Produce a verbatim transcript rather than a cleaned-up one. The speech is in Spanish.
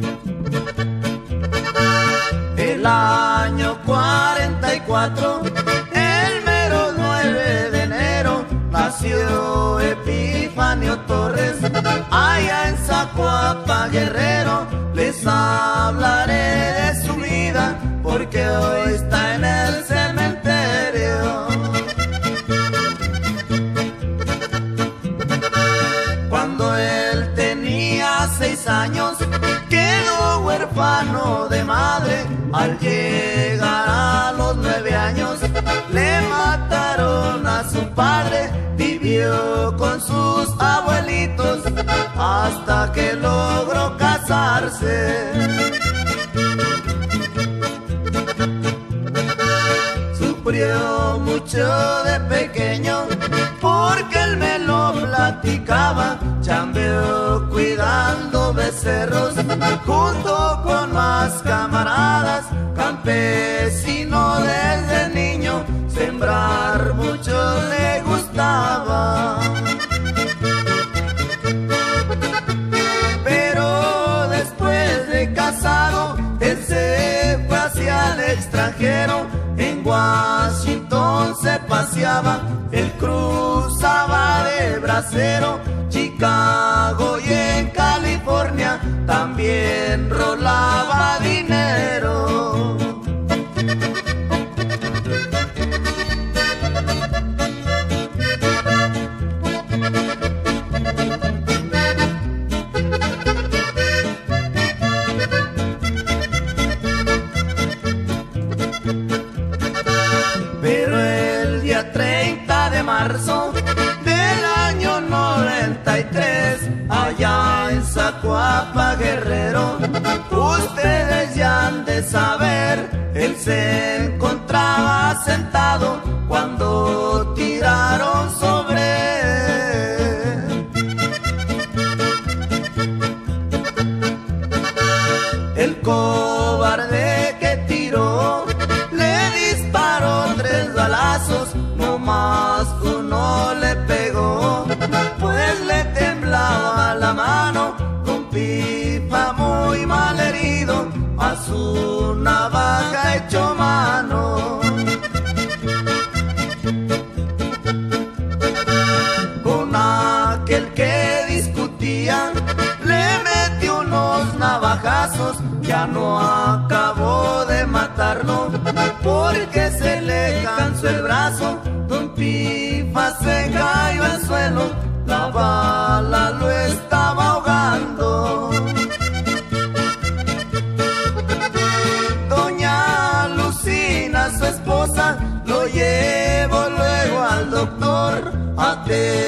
El año cuarenta y cuatro, el mero nueve de enero, nació Epifanio Torres, allá en Zacuapa, Guerrero. Les hablaré de su vida, porque hoy está en el cementerio. Cuando él tenía seis años, quedó huérfano de madre. Al llegar a los nueve años, le mataron a su padre. Vivió con sus abuelitos hasta que logró casarse. Sufrió mucho de pequeño, porque él me lo platicaba. Chambeó cuidando becerros junto con más camaradas. Campesino desde niño, sembrar mucho le gustaba. Pero después de casado, él se fue hacia el extranjero. En Washington se paseaba, él cruzaba de bracero. Chicago y en California también rolaba dinero. Pero el día treinta de marzo del año noventa y tres, allá en Zacuapa, Guerrero, ustedes ya han de saber, él se encontraba sentado cuando tiraron sobre él. El cobarde que tiró le disparó tres balazos, no más uno le pegó, pues le temblaba la mano. Don Pifa, muy mal herido, a su navaja echó mano. Con aquel que discutía, le metió unos navajazos. Ya no acabó de matarlo, porque se le cansó el brazo. Don Pifa se cayó al suelo, la bala lo estaba ahogando. Doña Lucina, su esposa, lo llevó luego al doctor. A